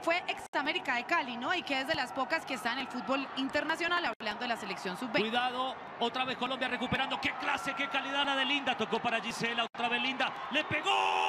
fue ex América de Cali, ¿no? Y que es de las pocas que está en el fútbol internacional, hablando de la selección sub-20. Cuidado, otra vez Colombia recuperando. ¡Qué clase, qué calidad la de Linda! Tocó para Gisela, otra vez Linda. ¡Le pegó!